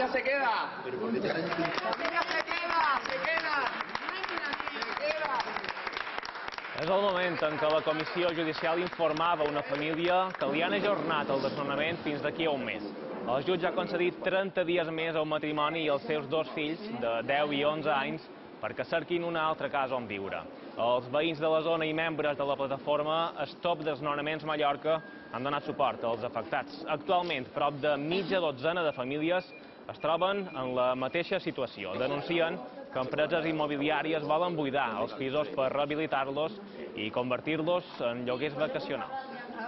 familia se queda. La familia se queda. És el moment en què la Comissió Judicial informava una família que li han ajornat el desnonament fins d'aquí a un mes. El jutge ha concedit 30 dies més al matrimoni i als seus dos fills, de 10 i 11 anys, perquè cerquin una altra casa on viure. Els veïns de la zona i membres de la plataforma Stop Desnonaments Mallorca han donat suport als afectats. Actualment, prop de mitja dotzena de famílies es troben en la mateixa situació. Denuncien que empreses immobiliàries volen buidar els pisos per rehabilitar-los i convertir-los en lloguers vacacionals.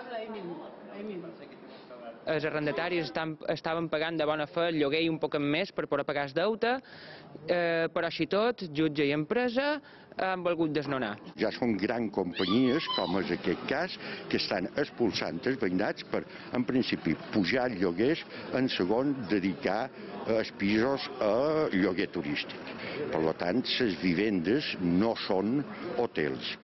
Els arrendataris estaven pagant de bona fe el lloguer i un poc més per poder pagar el deute, però així tot, jutge i empresa han volgut desnonar. Ja són grans companyies, com és aquest cas, que estan expulsant els veïnats per, en principi, pujar lloguers, en segon, dedicar els pisos a lloguer turístic. Per tant, les vivendes no són hotels.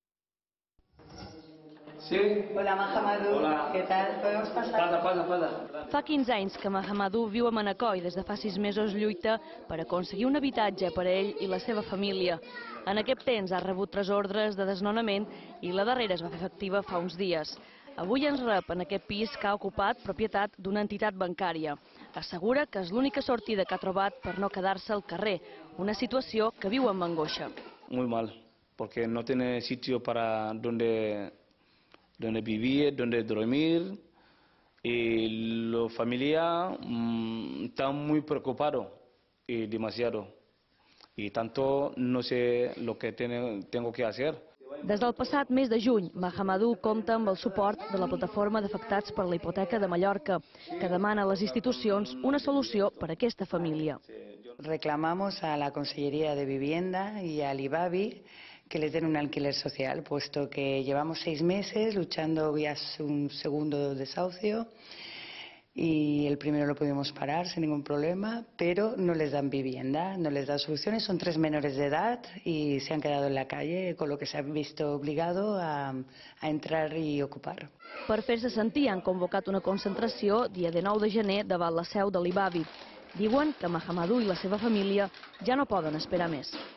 Sí. Hola, Mahamadou. Hola. ¿Qué tal? ¿Podemos pasar? Pasa. Fa 15 anys que Mahamadou viu a Manacor i des de fa 6 mesos lluita per aconseguir un habitatge per a ell i la seva família. En aquest temps ha rebut 3 ordres de desnonament i la darrera es va fer efectiva fa uns dies. Avui ens rep en aquest pis que ha ocupat propietat d'una entitat bancària. Assegura que és l'única sortida que ha trobat per no quedar-se al carrer, una situació que viu amb angoixa. Muy mal, porque no tiene sitio para donde vivir, donde dormir, y la familia está muy preocupado y demasiado, y tanto no sé lo que tengo que hacer. Des del passat mes de juny, Mahamadou compta amb el suport de la plataforma d'afectats per la hipoteca de Mallorca, que demana a les institucions una solució per a aquesta família. Reclamamos a la Consellería de Vivienda y al IBABI que les den un alquiler social, puesto que llevamos 6 meses luchando vía un segundo desahucio y el primero lo pudimos parar sin ningún problema, pero no les dan vivienda, no les dan soluciones. Son 3 menores de edad y se han quedado en la calle, con lo que se han visto obligado a entrar i ocupar. Per fer-se sentir han convocat una concentració dia 19 de gener davant la seu de l'IBABI. Diuen que Mahamadou i la seva família ja no poden esperar més.